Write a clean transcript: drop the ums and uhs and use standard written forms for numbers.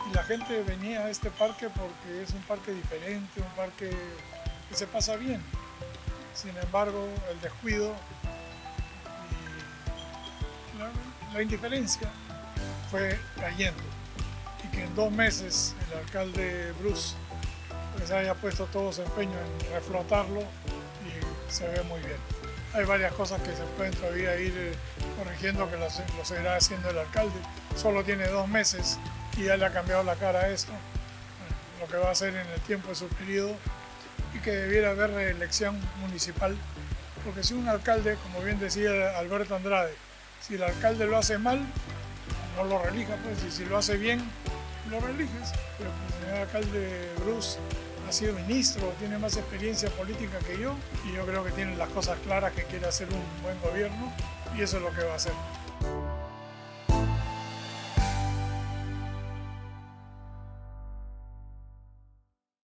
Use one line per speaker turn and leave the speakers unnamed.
y la gente venía a este parque porque es un parque diferente, un parque que se pasa bien. Sin embargo, el descuido y la indiferencia fue cayendo, y que en 2 meses el alcalde Bruce pues haya puesto todo su empeño en reflotarlo y se ve muy bien. Hay varias cosas que se pueden todavía ir corrigiendo, que lo seguirá haciendo el alcalde. Solo tiene 2 meses y ya le ha cambiado la cara a esto. Bueno, lo que va a hacer en el tiempo de su periodo, y que debiera haber reelección municipal, porque si un alcalde, como bien decía Alberto Andrade, si el alcalde lo hace mal, no lo reelija, pues, y si lo hace bien, lo reeliges. Pero el señor alcalde Bruce ha sido ministro, tiene más experiencia política que yo, y yo creo que tiene las cosas claras, que quiere hacer un buen gobierno, y eso es lo que va a hacer.